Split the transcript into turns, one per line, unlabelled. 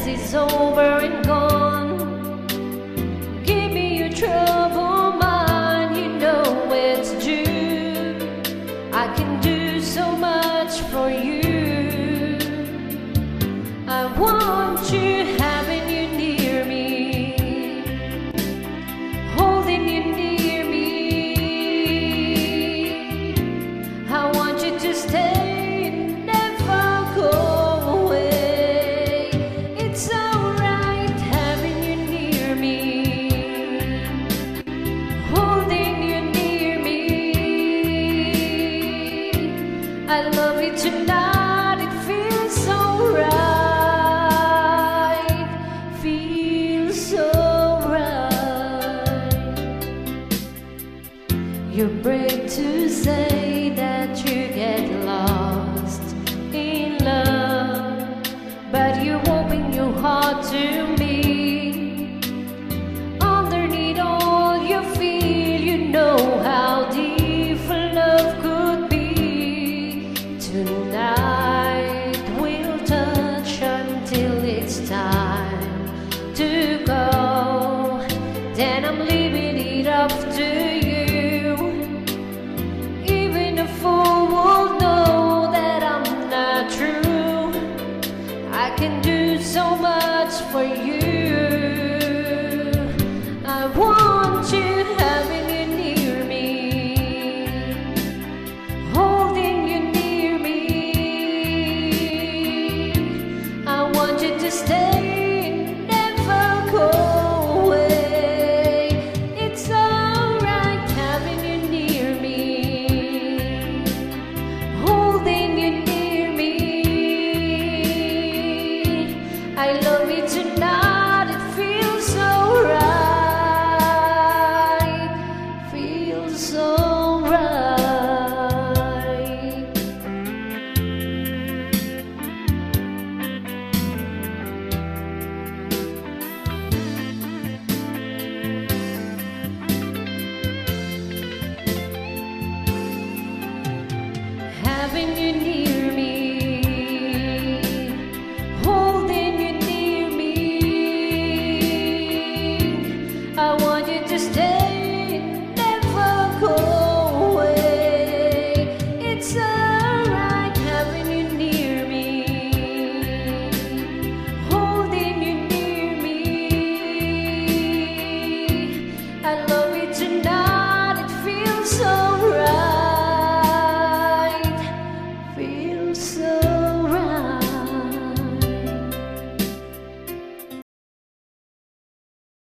is over and gone. Give me your trouble, mine, you know it's due. I can do so much for you. I want you, having you near me, holding you near me. I want you to stay. I love you tonight, it feels so right, feels so right. You're brave to say that you get lost in love, but you open your heart to me. Underneath all you feel, you know how deep love could be. Tonight we'll touch until it's time to go. Then I'm leaving it up to you. Even a fool will know that I'm not true. I can do so much for you. I want you, having you near me, holding you near me. To stay, never go away. It's alright having you near me, holding you near me. I love you tonight, it feels so right, feels so right. Having you